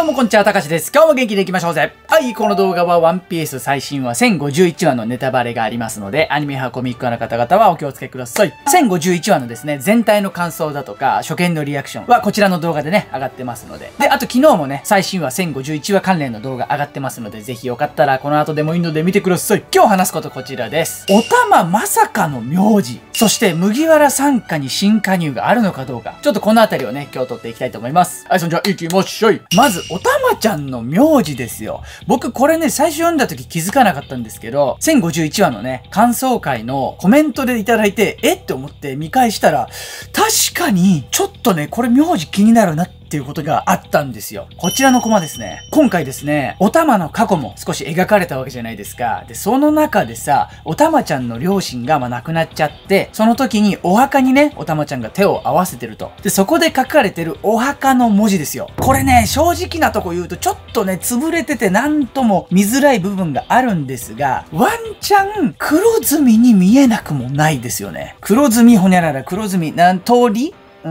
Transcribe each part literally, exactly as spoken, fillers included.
うもこんにちは、たかしです。今日も元気でいきましょうぜ。はい、この動画はワンピース最新話せんごじゅういちわのネタバレがありますので、アニメ派コミック派の方々はお気をつけください。せんごじゅういちわのですね、全体の感想だとか、初見のリアクションはこちらの動画でね、上がってますので。で、あと昨日もね、最新話せんごじゅういちわ関連の動画上がってますので、ぜひよかったらこの後でもいいので見てください。今日話すことこちらです。おたままさかの名字。そして麦わら傘下に新加入があるのかどうか。ちょっとこのあたりをね、今日撮っていきたいと思います。はい、そんじゃ行きましょい。まず、おたまちゃんの名字ですよ。僕これね、最初読んだ時気づかなかったんですけど、せんごじゅういちわのね、感想会のコメントでいただいて、えって思って見返したら、確かに、ちょっとね、これ名字気になるなって、っていうことがあったんですよ。こちらのコマですね。今回ですね、おたまの過去も少し描かれたわけじゃないですか。で、その中でさ、おたまちゃんの両親がまあ亡くなっちゃって、その時にお墓にね、おたまちゃんが手を合わせてると。で、そこで書かれてるお墓の文字ですよ。これね、正直なとこ言うとちょっとね、潰れててなんとも見づらい部分があるんですが、ワンチャン黒ずみに見えなくもないですよね。黒ずみほにゃらら黒ずみなん通りうん。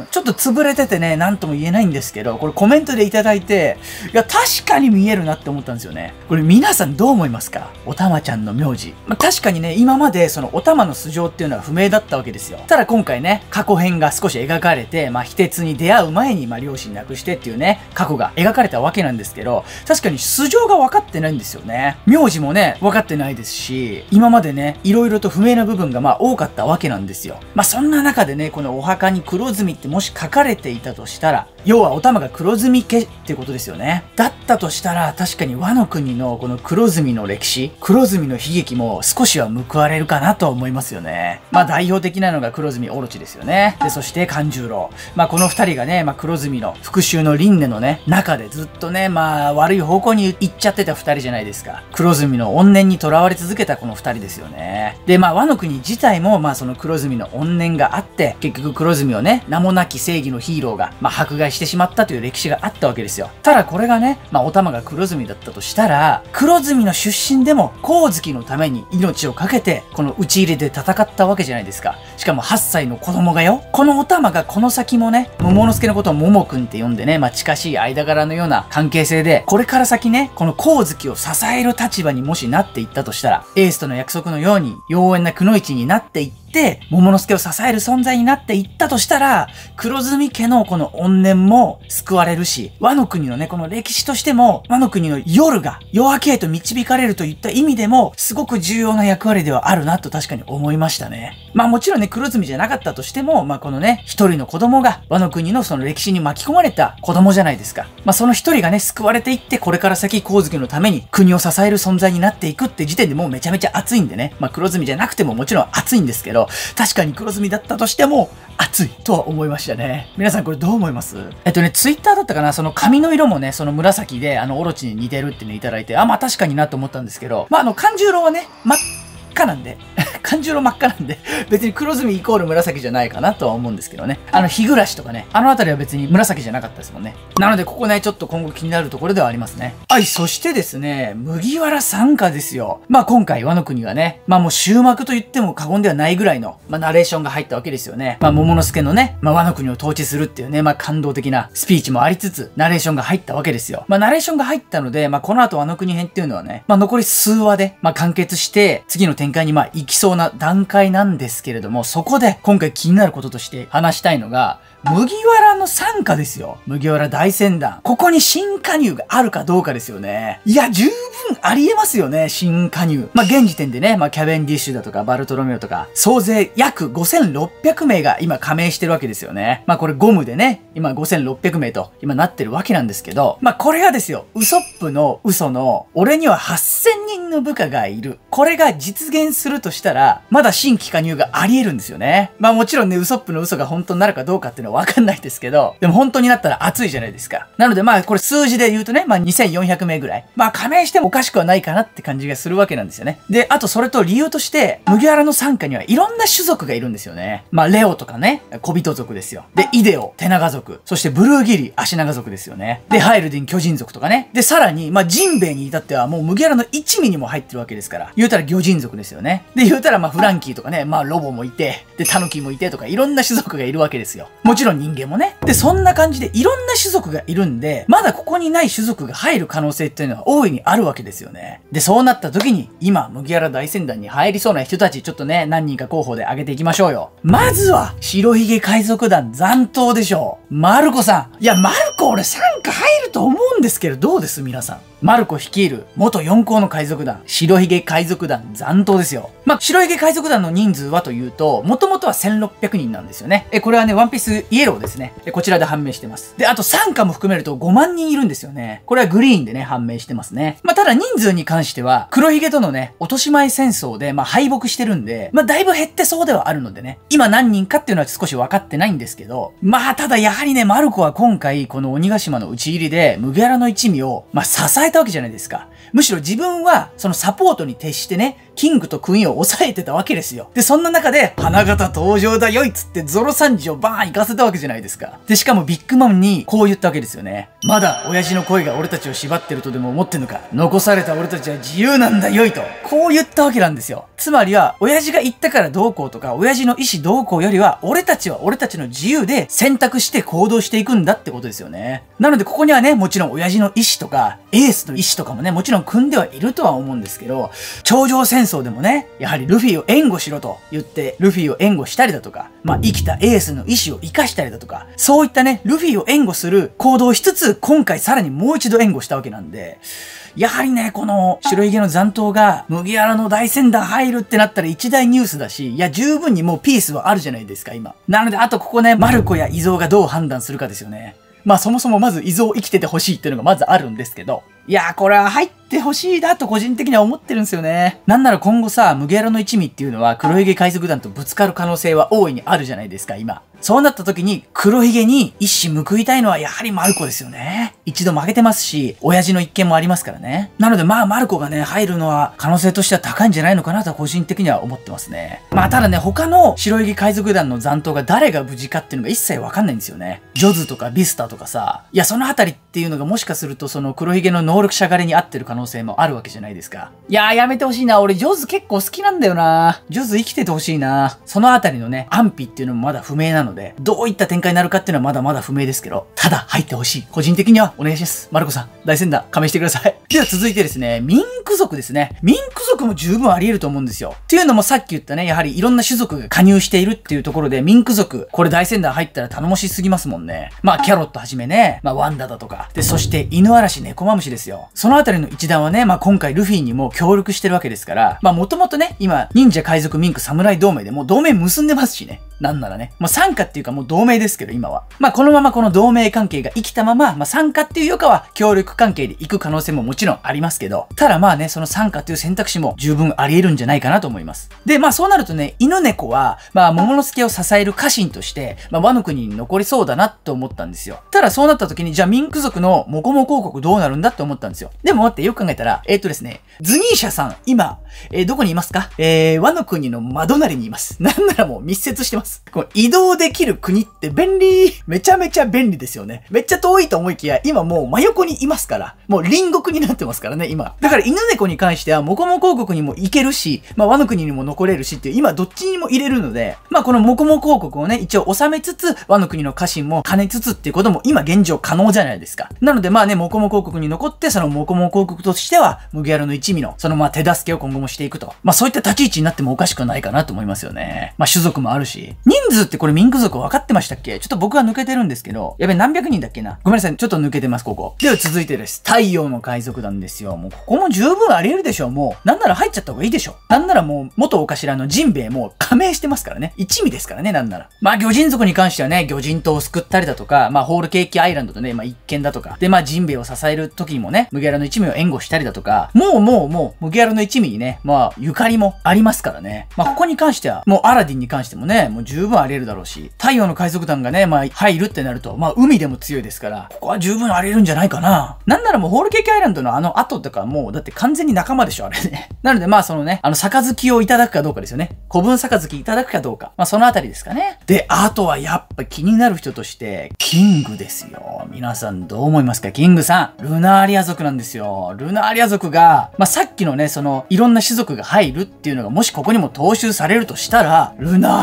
ちょっと潰れててね、なんとも言えないんですけど、これコメントでいただいて、いや、確かに見えるなって思ったんですよね。これ皆さんどう思いますか？おたまちゃんの名字。まあ、確かにね、今までそのおたまの素性っていうのは不明だったわけですよ。ただ今回ね、過去編が少し描かれて、まあ、非鉄に出会う前に、まあ、両親亡くしてっていうね、過去が描かれたわけなんですけど、確かに素性が分かってないんですよね。名字もね、分かってないですし、今までね、いろいろと不明な部分がまあ多かったわけなんですよ。まあ、そんな中でね、このお墓に黒ずみってもし書かれていたとしたら、要はお玉が黒ずみ家ってことですよね。だったとしたら、確かに和の国のこの黒ずみの歴史、黒ずみの悲劇も少しは報われるかなと思いますよね。まあ代表的なのが黒ずみオロチですよね。で、そして勘十郎。まあこの二人がね、まあ黒ずみの復讐の輪廻のね、中でずっとね、まあ悪い方向に行っちゃってた二人じゃないですか。黒ずみの怨念にとらわれ続けたこの二人ですよね。で、まあ和の国自体も、まあその黒ずみの怨念があって、結局黒ずみをね、名もなき正義のヒーローが、まあ、迫害してしまったという歴史があったわけですよ。ただこれがね、まあ、お玉が黒ずみだったとしたら、黒ずみの出身でも、光月のために命を懸けて、この討ち入れで戦ったわけじゃないですか。しかもはっさいの子供がよ。このお玉がこの先もね、桃之助のことを桃くんって呼んでね、まあ、近しい間柄のような関係性で、これから先ね、この光月を支える立場にもしなっていったとしたら、エースとの約束のように、妖艶なくの一になっていって、で、桃之助を支える存在になっていったとしたら、黒ずみ家のこの怨念も救われるし、和の国のね、この歴史としても、和の国の夜が夜明けへと導かれるといった意味でも、すごく重要な役割ではあるなと確かに思いましたね。まあもちろんね、黒ずみじゃなかったとしても、まあこのね、一人の子供が和の国のその歴史に巻き込まれた子供じゃないですか。まあその一人がね、救われていって、これから先光月のために国を支える存在になっていくって時点でもうめちゃめちゃ熱いんでね。まあ黒ずみじゃなくてももちろん熱いんですけど、確かに黒ずみだったとしても熱いとは思いましたね。皆さんこれどう思います？えっとね、ツイッターだったかな、その髪の色もね、その紫で、あの、オロチに似てるっていうのいただいて、あ、まあ確かになと思ったんですけど、まああの、勘十郎はね、真っ赤なんで、勘十郎真っ赤なんで、別に黒ずみイコール紫じゃないかなとは思うんですけどね。あの、日暮らしとかね、あのあたりは別に紫じゃなかったですもんね。なので、ここね、ちょっと今後気になるところではありますね。はい、そしてですね、麦わら傘下ですよ。まあ今回、和の国はね、まあもう終幕と言っても過言ではないぐらいの、まあナレーションが入ったわけですよね。まあ桃之助のね、まあ和の国を統治するっていうね、まあ感動的なスピーチもありつつ、ナレーションが入ったわけですよ。まあナレーションが入ったので、まあこの後和の国編っていうのはね、まあ残り数話で、まあ完結して、次の展開にまあ行きそうな段階なんですけれども、そこで今回気になることとして話したいのが、麦わらの傘下ですよ。麦わら大船団。ここに新加入があるかどうかですよね。いや、十分ありえますよね、新加入。まあ、現時点でね、まあ、キャベンディッシュだとか、バルトロメオとか、総勢約ごせんろっぴゃくめいが今加盟してるわけですよね。まあ、これゴムでね、今ごせんろっぴゃくめいと今なってるわけなんですけど、まあ、これがですよ、ウソップの嘘の、俺にははっせんにんの部下がいる。これが実現するとしたら、まだ新規加入があり得るんですよね。まあ、もちろんね、ウソップの嘘が本当になるかどうかっていうのはわかんないですけど、でも本当になったら熱いじゃないですか。なのでまあこれ数字で言うとね、まあにせんよんひゃくめいぐらい。まあ加盟してもおかしくはないかなって感じがするわけなんですよね。で、あとそれと理由として、麦わらの傘下にはいろんな種族がいるんですよね。まあレオとかね、小人族ですよ。で、イデオ、手長族。そしてブルーギリ、足長族ですよね。で、ハイルディン、巨人族とかね。で、さらに、まあジンベエに至ってはもう麦わらの一味にも入ってるわけですから。言うたら魚人族ですよね。で、言うたらまあフランキーとかね、まあロボもいて、で、タヌキもいてとかいろんな種族がいるわけですよ。もちろんちろん人間もね。で、そんな感じでいろんな種族がいるんで、まだここにない種族が入る可能性っていうのは大いにあるわけですよね。で、そうなった時に、今、麦わら大船団に入りそうな人たち、ちょっとね、何人か候補で挙げていきましょうよ。まずは、白ひげ海賊団残党でしょう。マルコさん。いや、マルコ俺参加入ると思うんですけど、どうです皆さん。マルコ率いる元四皇の海賊団、白ひげ海賊団残党ですよ。まあ、白ひげ海賊団の人数はというと、もともとはせんろっぴゃくにんなんですよね。え、これはね、ワンピースイエローですね。え、こちらで判明してます。で、あと傘下も含めるとごまんにんいるんですよね。これはグリーンでね、判明してますね。まあ、ただ人数に関しては、黒ひげとのね、落とし前戦争で、まあ、敗北してるんで、まあ、だいぶ減ってそうではあるのでね、今何人かっていうのは少し分かってないんですけど、まあ、ただやはりね、マルコは今回、この鬼ヶ島の討ち入りで、麦わらの一味を、まあ、支えたわけじゃないですか。むしろ自分は、そのサポートに徹してね、キングとクイーンを抑えてたわけですよ。で、そんな中で、花形登場だよいっつってゾロサンジをバーン行かせたわけじゃないですか。で、しかもビッグマムにこう言ったわけですよね。まだ親父の声が俺たちを縛ってるとでも思ってんのか。残された俺たちは自由なんだよいと。こう言ったわけなんですよ。つまりは、親父が言ったからどうこうとか、親父の意思どうこうよりは、俺たちは俺たちの自由で選択して行動していくんだってことですよね。なので、ここにはね、もちろん親父の意思とか、エースの意思とかもね、もちろん組んではいるとは思うんですけど、頂上戦争でもね、やはりルフィを援護しろと言って、ルフィを援護したりだとか、まあ生きたエースの意志を生かしたりだとか、そういったね、ルフィを援護する行動をしつつ、今回さらにもう一度援護したわけなんで、やはりね、この白ひげの残党が麦わらの大船団入るってなったら一大ニュースだし、いや十分にもうピースはあるじゃないですか、今。なので、あとここね、マルコやイゾウがどう判断するかですよね。まあそもそもまずイゾウ生きててほしいっていうのがまずあるんですけど、いやーこれは入ってほしいなと個人的には思ってるんですよね。なんなら今後さ、麦わらの一味っていうのは黒ひげ海賊団とぶつかる可能性は大いにあるじゃないですか、今。そうなった時に黒ひげに一矢報いたいのはやはりマルコですよね。一度負けてますし、親父の一件もありますからね。なのでまあマルコがね、入るのは可能性としては高いんじゃないのかなと個人的には思ってますね。まあただね、他の白ひげ海賊団の残党が誰が無事かっていうのが一切わかんないんですよね。ジョズとかビスタとかさ、いやそのあたりっていうのがもしかするとその黒ひげの能力者狩りに合ってる可能性もあるわけじゃないですか。いやーやめてほしいな。俺ジョズ結構好きなんだよな。ジョズ生きててほしいな。そのあたりのね、安否っていうのもまだ不明なので、どういった展開になるかっていうのはまだまだ不明ですけど、ただ入ってほしい。個人的にはお願いします。マルコさん、大船団加盟してください。では続いてですね、ミンク族ですね。ミンク族も十分あり得ると思うんですよ。っていうのもさっき言ったね、やはりいろんな種族が加入しているっていうところで、ミンク族、これ大船団入ったら頼もしすぎますもんね。まあキャロットはじめね、まあワンダだとか。で、そして犬嵐猫マムシですよ。そのあたりの一団はね、まあ今回ルフィにも協力してるわけですから、まあもともとね、今、忍者海賊ミンク侍同盟でもう同盟結んでますしね。なんならね。まあ参加っていうかもう同盟ですけど、今は。まあこのままこの同盟関係が生きたまま、まあ参加っていうよりかは協力関係で行く可能性ももちろんありますけど、ただまあね、その参加っていう選択肢も十分あり得るんじゃないかなと思います。で、まあそうなるとね、犬猫は、まあ桃之助を支える家臣として、まあ和の国に残りそうだなと思ったんですよ。ただそうなった時に、じゃあミンク族のモコモコ王国どうなるんだって思ったんですよ。でも待って、よく考えたら、えー、っとですね、ズニーシャさん、今、えー、どこにいますか？えー、和の国の窓なりにいます。なんならもう密接してます。こう移動できる国って便利。めちゃめちゃ便利ですよね。めっちゃ遠いと思いきや、今もう真横にいますから。もう隣国になってますからね、今。だから犬猫に関しては、モコモコ王国にも行けるし、まあ和の国にも残れるしっていう、今どっちにも入れるので、まあこのモコモコ王国をね、一応収めつつ、和の国の家臣も兼ねつつっていうことも今現状可能じゃないですか。なのでまあね、モコモコ王国に残って、そのモコモコ王国としては、麦わらの一味の、そのまあ手助けを今後もしていくと。まあそういった立ち位置になってもおかしくないかなと思いますよね。まあ種族もあるし。人数ってこれミンク族分かってましたっけ？ちょっと僕は抜けてるんですけど、やべ、何百人だっけな。ごめんなさい、ちょっと抜けてます、ここ。では続いてです。太陽の海賊団ですよ。もうここも十分あり得るでしょう。もう、なんなら入っちゃった方がいいでしょ。なんならもう、元お頭のジンベエも加盟してますからね。一味ですからね、なんなら。まあ魚人族に関してはね、魚人島を救ったりだとか、まあホールケーキアイランドとね、まあ一見だとか。で、まあジンベエを支える時にもね、麦わらの一味を援護したりだとか、もうもうもう、麦わらの一味にね、まあゆかりもありますからね。まあここに関しては、もうアラディンに関してもね、もう十分あり得るだろうし、太陽の海賊団がね、まあ入るってなると、まあ海でも強いですから、ここは十分あり得るんじゃないかな。なんならもうホールケーキアイランドのあの後とかもう、だって完全に仲間でしょ、あれね。なのでまあそのね、あの杯をいただくかどうかですよね。古文杯いただくかどうか。まあそのあたりですかね。で、あとはやっぱ気になる人として、キングですよ。皆さんどう思いますか？キングさん。ルナーリア族なんですよ。ルナーリア族が、まあさっきのね、その、いろんな種族が入るっていうのがもしここにも踏襲されるとしたら、ルナーリア族です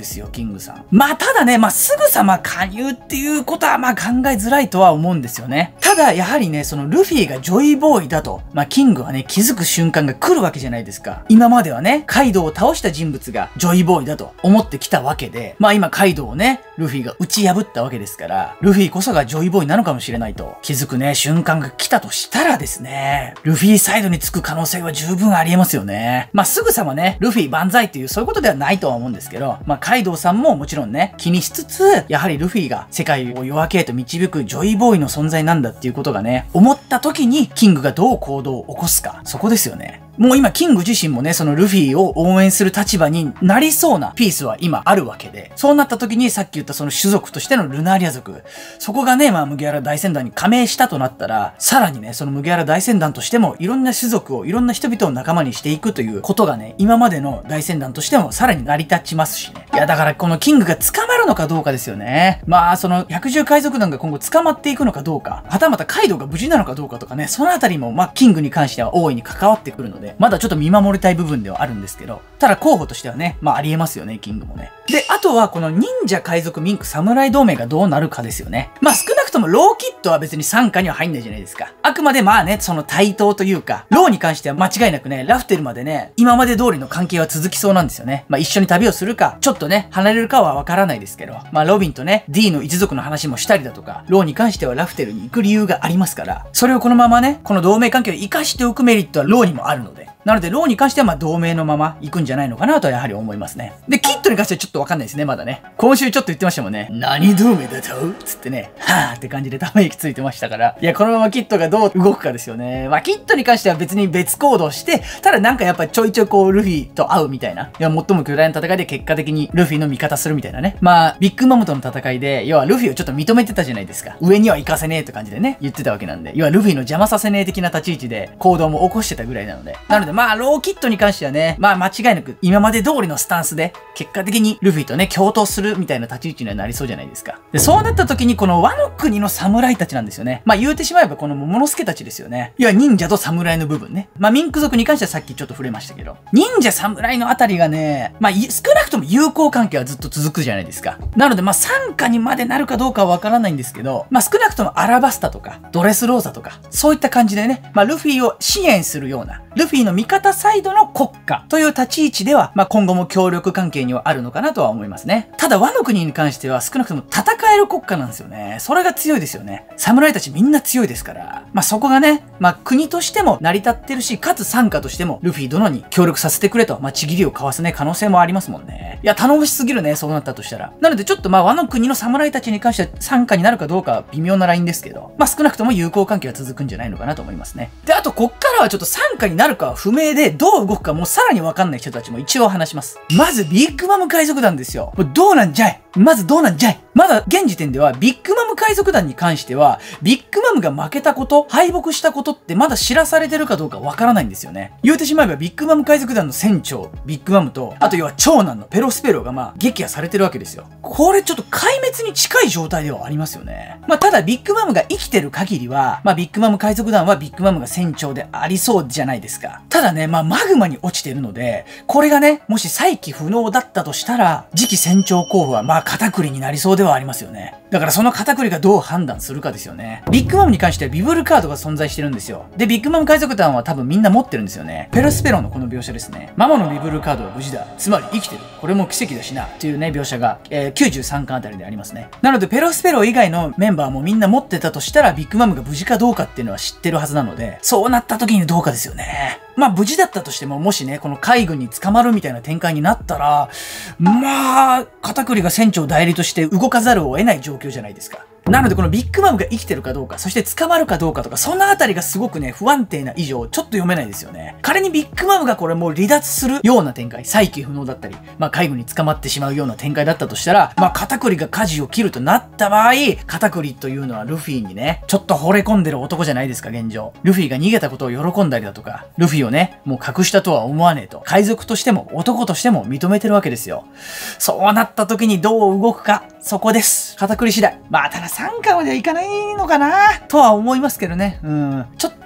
ですよ、キングさん。まあ、ただね、まあ、すぐさま加入っていうことは、まあ、考えづらいとは思うんですよね。ただ、やはりね、そのルフィがジョイボーイだと、まあ、キングはね、気づく瞬間が来るわけじゃないですか。今まではね、カイドウを倒した人物がジョイボーイだと思ってきたわけで、まあ、今、カイドウをね、ルフィが打ち破ったわけですから、ルフィこそがジョイボーイなのかもしれないと気づくね、瞬間が来たとしたらですね、ルフィサイドにつく可能性は十分ありえますよね。まあ、すぐさまね、ルフィ万歳っていうそういうことではないとは思うんですけど、まあ、カイドウさんももちろんね、気にしつつ、やはりルフィが世界を夜明けへと導くジョイボーイの存在なんだっていうことがね、思った時にキングがどう行動を起こすか、そこですよね。もう今、キング自身もね、そのルフィを応援する立場になりそうなピースは今あるわけで、そうなった時にさっき言ったその種族としてのルナーリア族、そこがね、まあ麦わら大船団に加盟したとなったら、さらにね、その麦わら大船団としてもいろんな種族をいろんな人々を仲間にしていくということがね、今までの大船団としてもさらに成り立ちますしね。いや、だからこのキングが捕まるのかどうかですよね。まあ、その百獣海賊団が今後捕まっていくのかどうか、はたまたカイドウが無事なのかどうかとかね、そのあたりもまあ、キングに関しては大いに関わってくるので、まだちょっと見守りたい部分ではあるんですけど、ただ候補としてはね、まあありえますよね、キングもね。で、あとはこの忍者、海賊、ミンク、侍同盟がどうなるかですよね。まあ少なくともローキッドは別に傘下には入んないじゃないですか。あくまでまあね、その対等というか、ローに関しては間違いなくね、ラフテルまでね、今まで通りの関係は続きそうなんですよね。まあ一緒に旅をするか、ちょっとね、離れるかはわからないですけど、まあロビンとね、D の一族の話もしたりだとか、ローに関してはラフテルに行く理由がありますから、それをこのままね、この同盟関係を活かしておくメリットはローにもあるので、なので、ローに関してはまあ同盟のまま行くんじゃないのかなとはやはり思いますね。で、キッドに関してはちょっとわかんないですね、まだね。今週ちょっと言ってましたもんね。何同盟だとつってね、はぁって感じでため息ついてましたから。いや、このままキッドがどう動くかですよね。まあ、キッドに関しては別に別行動して、ただなんかやっぱちょいちょいこう、ルフィと会うみたいな。いや、最も巨大な戦いで結果的にルフィの味方するみたいなね。まあ、ビッグマムとの戦いで、要はルフィをちょっと認めてたじゃないですか。上には行かせねえって感じでね、言ってたわけなんで。要はルフィの邪魔させねえ的な立ち位置で行動も起こしてたぐらいなので。なので、まあ、ローキッドに関してはね、まあ間違いなく今まで通りのスタンスで結果的にルフィとね共闘するみたいな立ち位置にはなりそうじゃないですか。で、そうなった時にこのワノ国の侍たちなんですよね。まあ言うてしまえばこのモモノスケたちですよね。いや、忍者と侍の部分ね。まあミンク族に関してはさっきちょっと触れましたけど、忍者侍のあたりがね、まあ少なくとも友好関係はずっと続くじゃないですか。なのでまあ傘下にまでなるかどうかはわからないんですけど、まあ少なくともアラバスタとかドレスローザとかそういった感じでね、まあルフィを支援するような、ルフィの味方サイドの国家という立ち位置では、まあ、今後も協力関係にはあるのかなとは思いますね。ただ、ワノ国に関しては少なくとも戦える国家なんですよね。それが強いですよね。侍たちみんな強いですから。まあ、そこがね、まあ、国としても成り立ってるし、かつ傘下としてもルフィ殿に協力させてくれと、まあ、ちぎりを交わすね、可能性もありますもんね。いや、頼もしすぎるね、そうなったとしたら。なので、ちょっとまあ、ワノ国の侍たちに関しては傘下になるかどうかは微妙なラインですけど、まあ、少なくとも友好関係は続くんじゃないのかなと思いますね。で、あと、こっからはちょっと傘下になるかは不明で、どう動くかもうさらにわかんない人たちも一応話します。まず、ビッグマム海賊団ですよ。どうなんじゃいまずどうなんじゃいまだ現時点ではビッグマム海賊団に関しては、ビッグマムが負けたこと、敗北したことってまだ知らされてるかどうかわからないんですよね。言うてしまえばビッグマム海賊団の船長、ビッグマムと、あと要は長男のペロスペロがまあ撃破されてるわけですよ。これちょっと壊滅に近い状態ではありますよね。まあただビッグマムが生きてる限りは、まあビッグマム海賊団はビッグマムが船長でありそうじゃないですか。ただね、まあマグマに落ちてるので、これがね、もし再起不能だったとしたら、次期船長候補はまあ片栗になりそうではありますよね。だからその片栗がどう判断するかですよね。ビッグマムに関してはビブルカードが存在してるんですよ。で、ビッグマム海賊団は多分みんな持ってるんですよね。ペロスペロのこの描写ですね。ママのビブルカードは無事だ。つまり生きてる。これも奇跡だしな。っていうね、描写が、えー、きゅうじゅうさんかんあたりでありますね。なので、ペロスペロ以外のメンバーもみんな持ってたとしたら、ビッグマムが無事かどうかっていうのは知ってるはずなので、そうなった時にどうかですよね。まあ無事だったとしても、もしね、この海軍に捕まるみたいな展開になったら、まあ、片栗が船長代理として動かざるを得ない状況じゃないですか。なのでこのビッグマムが生きてるかどうか、そして捕まるかどうかとか、そのあたりがすごくね、不安定な以上、ちょっと読めないですよね。仮にビッグマムがこれもう離脱するような展開、再起不能だったり、まあ海軍に捕まってしまうような展開だったとしたら、まあ片栗が舵を切るとなった場合、片栗というのはルフィにね、ちょっと惚れ込んでる男じゃないですか、現状。ルフィが逃げたことを喜んだりだとか、ルフィをね、もう隠したとは思わねえと、海賊としても男としても認めてるわけですよ。そうなった時にどう動くか、そこです。片栗次第。まあたださんかんまではいかないのかなとは思いますけどね。うん。ちょっと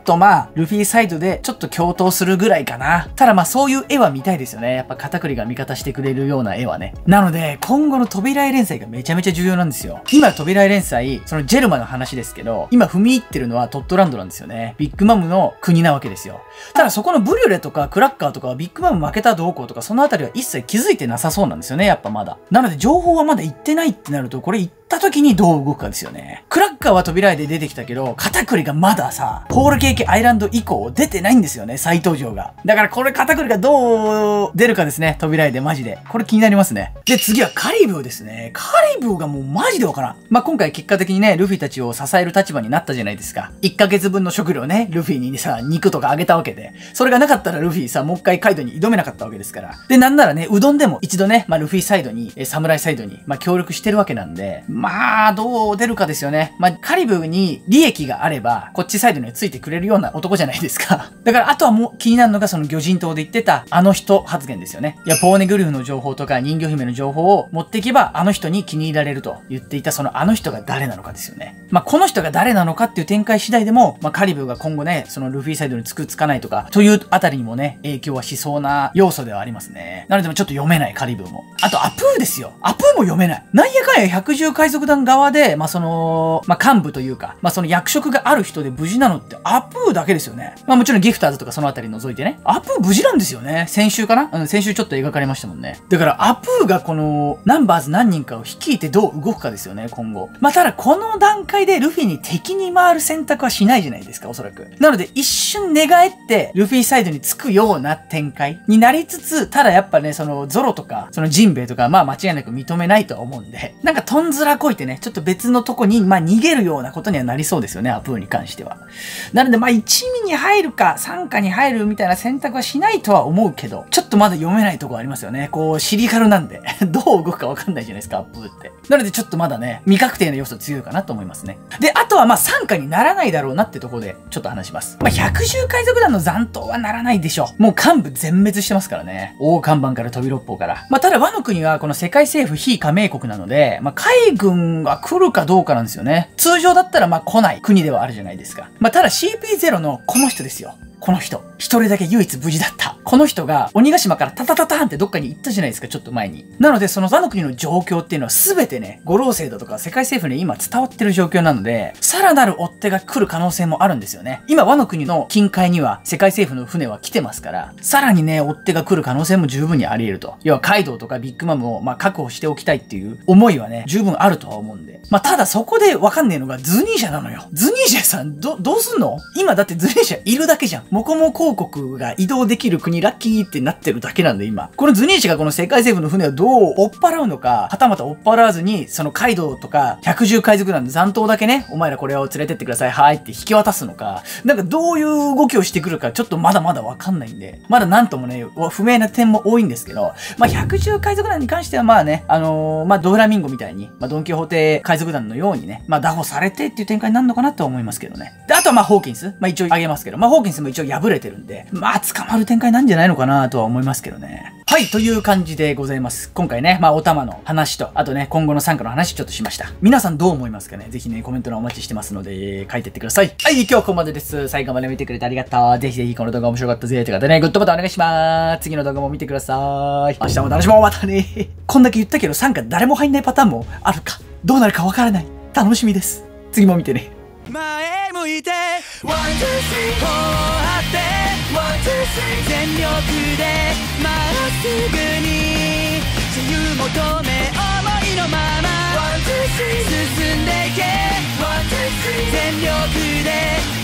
とまあ、ルフィサイドでちょっと共闘するぐらいかな。ただまあそういう絵は見たいですよね。やっぱ片栗が味方してくれるような絵はね。なので、今後の扉絵連載がめちゃめちゃ重要なんですよ。今扉絵連載、そのジェルマの話ですけど、今踏み入ってるのはトットランドなんですよね。ビッグマムの国なわけですよ。ただそこのブリュレとかクラッカーとかはビッグマム負けたどうこうとかそのあたりは一切気づいてなさそうなんですよね。やっぱまだ。なので情報はまだ言ってないってなると、これ言った時にどう動くかですよね。クラッカーは扉絵で出てきたけど、片栗がまださ、ホールケーキアイランド以降出てないんですよね、再登場が。だからこれ片栗がどう出るかですね、扉絵でマジで。これ気になりますね。で、次はカリブーですね。カリブーがもうマジでわからん。まあ、今回結果的にね、ルフィたちを支える立場になったじゃないですか。いっかげつぶんの食料ね、ルフィにさ、肉とかあげたわけで。それがなかったらルフィさ、もう一回カイドウに挑めなかったわけですから。で、なんならね、うどんでも一度ね、まあ、ルフィサイドに、えサムライサイドに、まあ、協力してるわけなんで、まあ、どう出るかですよね。まあ、カリブーに利益があれば、こっちサイドについてくれるような男じゃないですか。だから、あとはもう気になるのが、その魚人島で言ってた、あの人発言ですよね。いや、ポーネグルフの情報とか人魚姫の情報を持っていけば、あの人に気に入られると言っていた、そのあの人が誰なのかですよね。まあ、この人が誰なのかっていう展開次第でも、まあ、カリブーが今後ね、そのルフィサイドにつくつかないとか、というあたりにもね、影響はしそうな要素ではありますね。なので、ちょっと読めない、カリブーも。あと、アプーですよ。アプーも読めない。なんやかんや百獣海賊団側で、まあ、その、まあ、幹部というか、まあ、その役職がある人で無事なのってアプーだけですよね。まあ、もちろんギフターズとかそのあたり除いてね。アプー無事なんですよね。先週かなうん、先週ちょっと描かれましたもんね。だから、アプーがこの、ナンバーズ何人かを率いてどう動くかですよね、今後。まあ、ただ、この段階でルフィに敵に回る選択はしないじゃないですか、おそらく。なので、一瞬寝返って、ルフィサイドにつくような展開になりつつ、ただやっぱね、その、ゾロとか、そのジンベエとか、まあ間違いなく認めないとは思うんで、なんかトンズラこいてね、ちょっと別のとこに、まあ逃げるようなことにはなりそうですよね、アプーに関しては。なので、まあ一味に入るか、三課に入るみたいな選択はしないとは思うけど、ちょっとまだ読めないとこありますよね。こう、シリカルなんで、どう動くかわかんないじゃないですか、アプーって。なのでちょっとまだね、未確定な要素強いかなと思いますね。で、あとはまあ三課にならないだろうなってところで、ちょっと話します。まあ百獣海賊団の残党はならないでしょう。もう幹部全滅してますからね。大看板から飛び六方から。まあただ和の国はこの世界政府非加盟国なので、まあ海軍が来るかどうかなんですよね。通常だったらまあ来ない国ではあるじゃないですか。まあただ シーピーゼロ のこの人ですよ。この人。一人だけ唯一無事だった。この人が鬼ヶ島からタタタターンってどっかに行ったじゃないですか、ちょっと前に。なので、その和の国の状況っていうのは全てね、五老星だとか世界政府に今伝わってる状況なので、さらなる追っ手が来る可能性もあるんですよね。今、和の国の近海には世界政府の船は来てますから、さらにね、追っ手が来る可能性も十分にあり得ると。要は、カイドウとかビッグマムを、まあ、確保しておきたいっていう思いはね、十分あるとは思うんで。まあ、ただそこでわかんねえのがズニーシャなのよ。ズニーシャさん、ど、どうすんの？今だってズニーシャいるだけじゃん。モコモ広告が移動できる国ラッキーってなってるだけなんで今。このズニーシャがこの世界政府の船をどう追っ払うのか、はたまた追っ払わずに、そのカイドウとか百獣海賊団の残党だけね、お前らこれを連れてってください、はいって引き渡すのか、なんかどういう動きをしてくるかちょっとまだまだわかんないんで、まだなんともね、不明な点も多いんですけど、まあ百獣海賊団に関してはまあね、あのー、まあドフラミンゴみたいに、まあドンキホーテ海賊団のようにね、まあ拿捕されてっていう展開になるのかなとは思いますけどね。で、あとはまあホーキンス、まあ一応あげますけど、まあホーキンスも一応破れてるんで、まあ捕まる展開なんじゃないのかなとは思いますけどね。はい、という感じでございます。今回ね、まあ、お玉の話と、あとね、今後の参加の話ちょっとしました。皆さんどう思いますかね？ぜひね、コメント欄お待ちしてますので、書いてってください。はい、今日はここまでです。最後まで見てくれてありがとう。ぜひぜひこの動画面白かったぜって方ね、グッドボタンお願いします。次の動画も見てください。明日も楽しもう。またね。こんだけ言ったけど、参加誰も入んないパターンもあるか。どうなるかわからない。楽しみです。次も見てね。前向いてワンツースリーこう張ってワンツースリー全力でまっすぐに自由求め思いのままワンツースリー進んでいけワンツースリー全力で